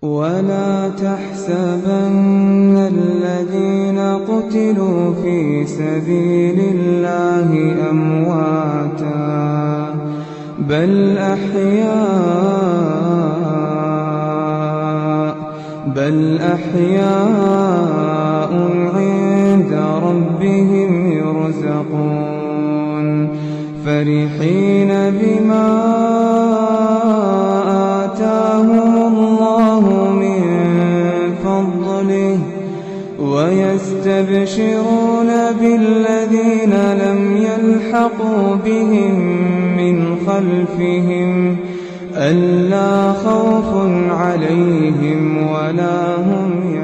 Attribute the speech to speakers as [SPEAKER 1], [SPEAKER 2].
[SPEAKER 1] ولا تحسبن الذين قتلوا في سبيل الله أمواتا بل أحياء عند ربهم يرزقون فرحين بما آتاهم الله من فضله ويستبشرون بالذين لم يلحقوا بهم من خلفهم ألا خوف عليهم ولا هم